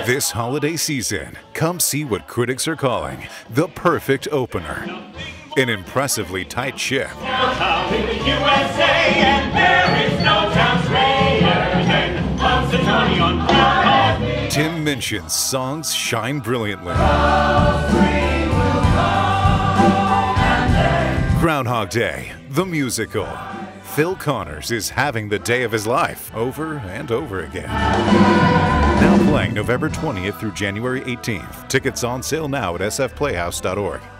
This holiday season, come see what critics are calling the perfect opener. An impressively tight ship. Tim Minchin's songs shine brilliantly. Groundhog Day, the musical. Phil Connors is having the day of his life over and over again. Now playing November 20th through January 18th. Tickets on sale now at sfplayhouse.org.